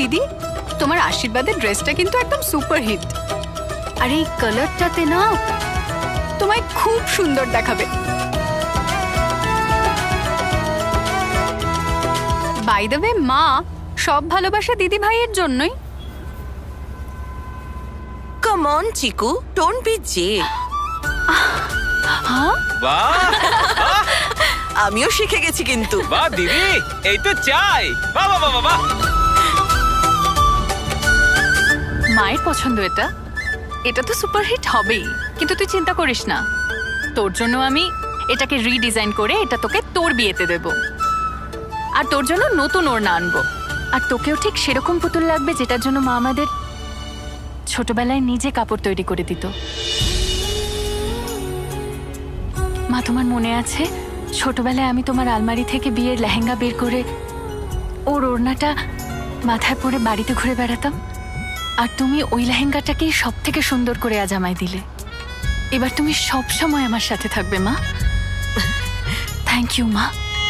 দিদি, তোমার আশীর্বাদের ড্রেসটা কিন্তু একদম সুপার হিট। আর এই কালারটাতে না তোমায় খুব সুন্দর দেখাবে। বাই দ্য ওয়ে মা, সব ভালোবাসা দিদি ভাইয়ের জন্যই। Come on Chiku, don't be jel. বাহ, আমিও শিখে গেছি কিন্তু। বাহ দিদি, এই তো চাই। বাহ বাহ বাহ বাহ। মায়ের পছন্দ এটা, এটা তো সুপার হিট হবেই। কিন্তু তুই চিন্তা করিস না, তোর জন্য আমি এটাকে রিডিজাইন করে এটা তোকে তোর বিয়েতে দেব। আর তোর জন্য নতুন ওড়না আনবো। আর তোকেও ঠিক সেরকম পুতুল লাগবে যেটার জন্য মা আমাদের ছোটবেলায় নিজে কাপড় তৈরি করে দিত। মা, তোমার মনে আছে ছোটবেলায় আমি তোমার আলমারি থেকে বিয়ের লেহেঙ্গা বের করে ওর ওড়নাটা মাথায় পরে বাড়িতে ঘুরে বেড়াতাম? আর তুমি ওই লেহেঙ্গাটাকেই সব থেকে সুন্দর করে আজ আমায় দিলে। এবার তুমি সব সময় আমার সাথে থাকবে মা। থ্যাংক ইউ মা।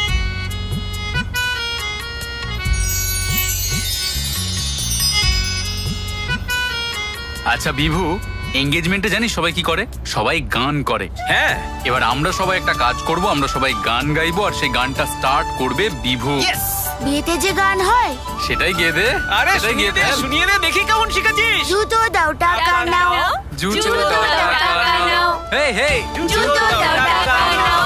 আচ্ছা বিভু, এঙ্গেজমেন্টে জানিস সবাই কি করে? সবাই গান করে। হ্যাঁ, এবার আমরা সবাই একটা কাজ করব, আমরা সবাই গান গাইবো আর সেই গানটা স্টার্ট করবে বিভু। বিয়েতে যে গান হয় সেটাই গেয়ে দে। আরে সেটাই গেয়ে দে। শুনিয়ে দে, দেখি কেমন শিখেছিস। জুতো দাও টাকা নাও, জুতো দাও টাকা নাও। হেই হেই, জুতো দাও টাকা নাও।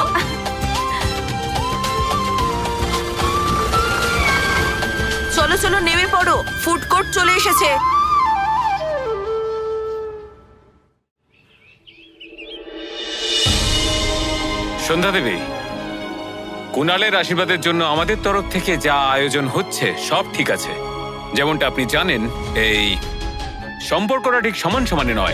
চলো চলো নেমে পড়ো, ফুড কোর্ট চলে এসেছে। সন্ধ্যা দেবী, কুণালের আশীর্বাদের জন্য আমাদের তরফ থেকে যা আয়োজন হচ্ছে সব ঠিক আছে। যেমনটা আপনি জানেন, এই সম্পর্কটা ঠিক সমান সমানে নয়।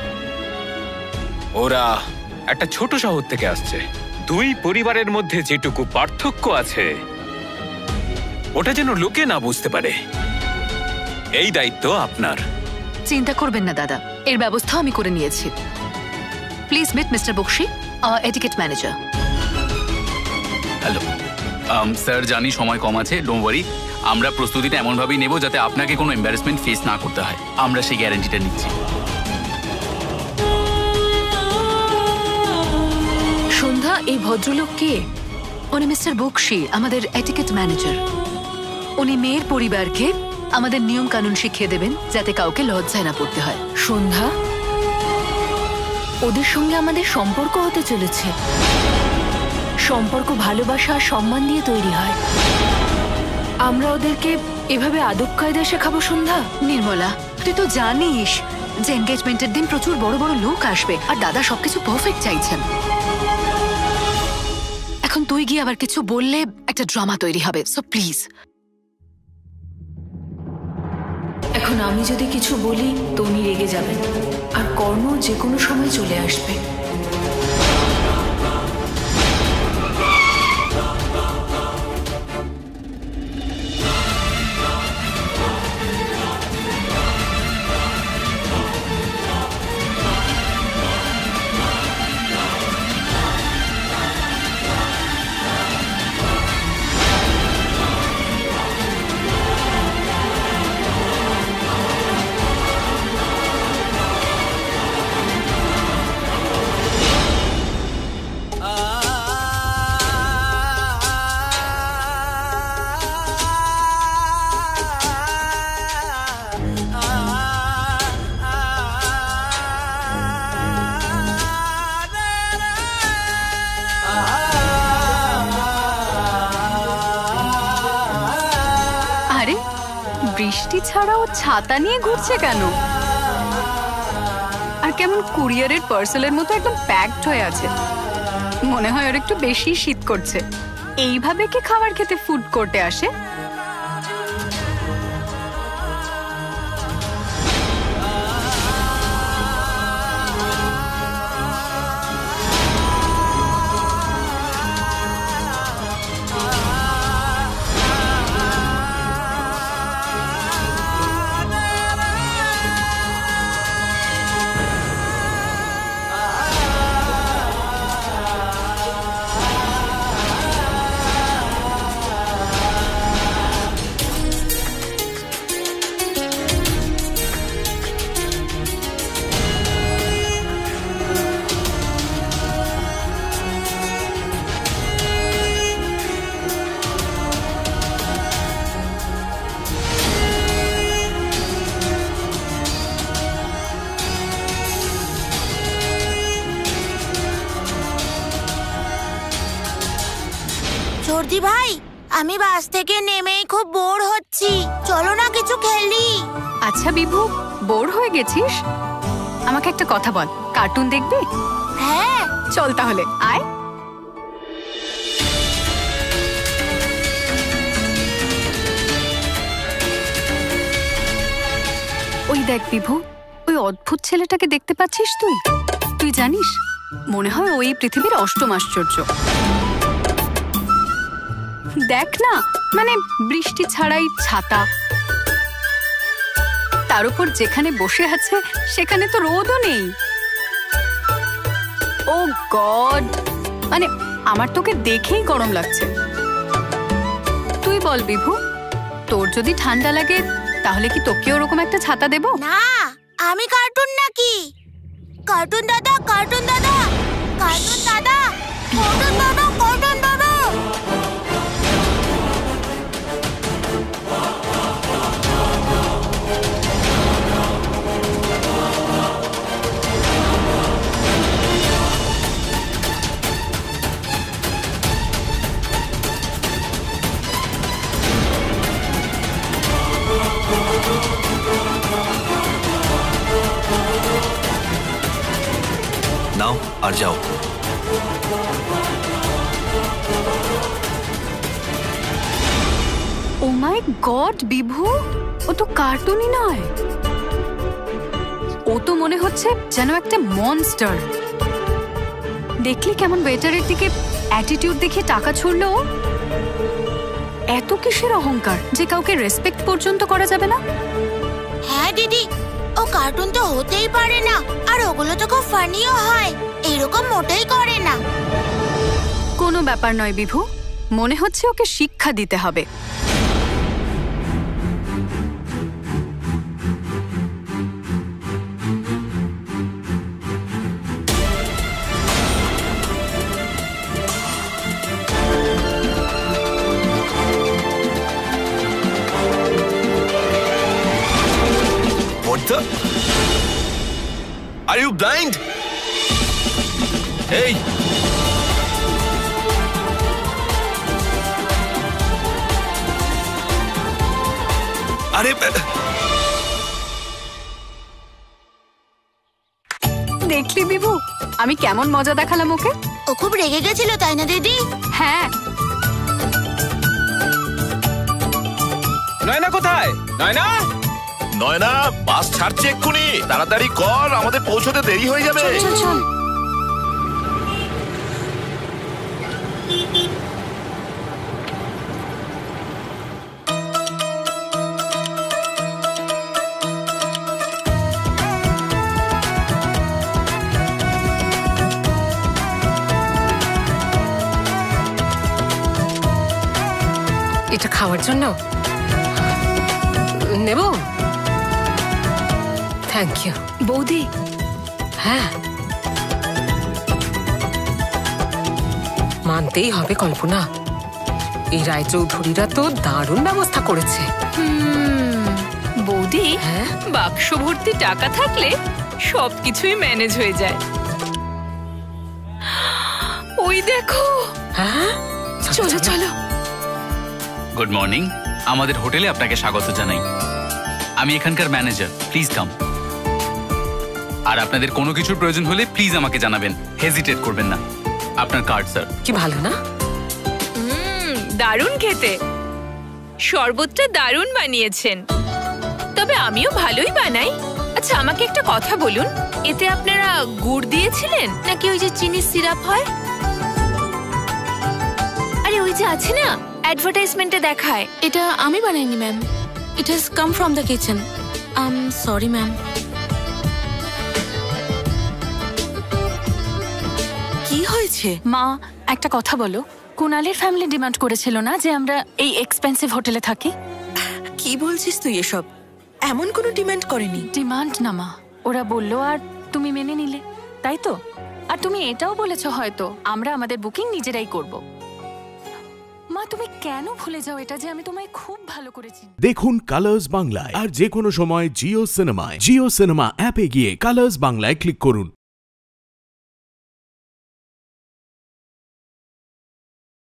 ওরা একটা ছোট শহর থেকে আসছে। দুই পরিবারের মধ্যে যেটুকু পার্থক্য আছে ওটা যেন লোকে না বুঝতে পারে। এই দায়িত্ব আপনার। চিন্তা করবেন না দাদা, এর ব্যবস্থা আমি করে নিয়েছি। Please meet mister Bakshi, etiquette manager. Hello sir, জানি সময় কম আছে, ডোন্ট ওয়ারি। আমরা প্রস্তুতিটা এমনভাবেই নেব যাতে আপনাকে কোনো এম্বারাসমেন্ট ফেস না করতে হয়। আমরা সেই গ্যারান্টিটা নিচ্ছি। সন্ধ্যা, এই ভদ্রলোক কে? উনি মিস্টার বক্সি, আমাদের এটিকেট ম্যানেজার। উনি মেয়ের পরিবারকে আমাদের নিয়ম কানুন শিখিয়ে দেবেন যাতে কাউকে লজ্জায় না পড়তে হয়। সন্ধ্যা, ওদের সঙ্গে আমাদের সম্পর্ক হতে চলেছে। সম্পর্ক ভালোবাসা আর সম্মান দিয়ে তৈরি হয়। আমরা ওদেরকে এভাবে আদব কায়দা শেখাবো? সন্ধ্যা, নির্মলা, তুই তো জানিস যে এনগেজমেন্টের দিন প্রচুর বড় বড় লোক আসবে আর দাদা সবকিছু পারফেক্ট চাইছেন। এখন তুই গিয়ে আবার কিছু বললে একটা ড্রামা তৈরি হবে, সো প্লিজ। এখন আমি যদি কিছু বলি তো উনি রেগে যাবেন, আর কর্ণ যে কোনো সময় চলে আসবে। বৃষ্টি ছাড়াও ছাতা নিয়ে ঘুরছে কেন? আর কেমন কুরিয়ারের পার্সেলের মতো একদম প্যাকড হয়ে আছে। মনে হয় ওর একটু বেশি শীত করছে। এইভাবে কি খাবার খেতে ফুড কোর্টে আসে? সবজি ভাই, আমি বাস থেকে নেমেই খুব বোর হচ্ছি, চলো না কিছু খেলি। আচ্ছা বিভু, বোর হয়ে গেছিস? আমাকে একটা কথা বল, কার্টুন দেখবি? হ্যাঁ চল তাহলে, আয়। ওই দেখ বিভু, ওই অদ্ভুত ছেলেটাকে দেখতে পাচ্ছিস তুই? তুই জানিস, মনে হয় ওই পৃথিবীর অষ্টম আশ্চর্য। দেখ না, মানে বৃষ্টি ছাড়াই ছাতা, তার উপর যেখানে বসে আছে সেখানে তো রোদও নেই। ও গড, মানে আমার তোকে দেখেই গরম লাগছে। তুই বল বিভু, তোর যদি ঠান্ডা লাগে তাহলে কি তোকে ওরকম একটা ছাতা দেব? না, আমি কার্টুন নাকি? কার্টুন দাদা, কার্টুন দাদা, কার্টুন দাদা, কার্টুন দাদা, কার্টুন দাদা। নাও আর যাও। ও মাই গড বিভু, ও তো কার্টুনই নয়, ও তো মনে হচ্ছে যেন একটা মনস্টার। দেখলি কেমন ওয়েটারের দিকে অ্যাটিটিউড দেখিয়ে টাকা ছুড়লো। এত কিসের অহংকার যে কাউকে রেসপেক্ট পর্যন্ত করা যাবে না? হ্যাঁ দিদি, ও কার্টুন তো হতেই পারে না, আর ওগুলো তো খুব ফানিও হয়, এরকম মোটেই করে না। কোনো ব্যাপার নয় বিভু, মনে হচ্ছে ওকে শিক্ষা দিতে হবে। What the? Are you blind? Hey! আরে দেখলি বিভু, আমি কেমন মজা দেখালাম ওকে? ও খুব রেগে গেছিল তাই না দিদি? হ্যাঁ। নয়না কোথায়? নয়না, নয়না, বাস ছাড়ছে এক্ষুনি, তাড়াতাড়ি কর, আমাদের পৌঁছতে দেরি হয়ে যাবে। চল চল। এটা খাওয়ার জন্য নেব? Thank you. বৌদি, হ্যাঁ, মানতেই হবে কল্পনা, এই রায়চৌধুরীরা তো দারুণ ব্যবস্থা করেছে। বৌদি, হ্যাঁ? বাক্স ভর্তি টাকা থাকলে সবকিছুই ম্যানেজ হয়ে যায়। ওই দেখো। হ্যাঁ, চলো চলো। গুড মর্নিং, আমাদের হোটেলে আপনাকে স্বাগত জানাই। আমি এখানকার ম্যানেজার, প্লিজ কাম। আর আপনাদের কোনো কিছুর প্রয়োজন হলে প্লিজ আমাকে জানাবেন, হেজিটেট করবেন না। আপনার কার্ড স্যার। কি ভালো না? দারুণ খেতে, শরবতটা দারুণ বানিয়েছেন, তবে আমিও ভালোই বানাই। আচ্ছা আমাকে একটা কথা বলুন, এতে আপনারা গুড় দিয়েছিলেন নাকি ওই যে চিনির সিরাপ হয়? আরে ওই যে আছে না, অ্যাডভার্টাইজমেন্টে দেখায়। এটা আমি বানাইনি ma'am, it has come from the kitchen. Sorry ma'am. কি হয়েছে? মা, একটা কথা বলো, কুনালের ফ্যামিলি ডিমান্ড করেছিল না যে আমরা এই এক্সপেন্সিভ হোটেলে থাকি? কি বলছিস তুই এসব? এমন কোনো ডিমান্ড করেনি। ডিমান্ড না মা, ওরা বললো আর তুমি মেনে নিলে, তাই তো? আর তুমি এটাও বলেছো হয়তো আমরা আমাদের বুকিং নিজেরাই করব। মা তুমি কেন ভুলে যাও এটা যে আমি তোমায় খুব ভালো করেছি? দেখুন কালার্স বাংলায় আর যে কোনো সময় জিও সিনেমায়। জিও সিনেমা অ্যাপে গিয়ে কালার্স বাংলায় ক্লিক করুন।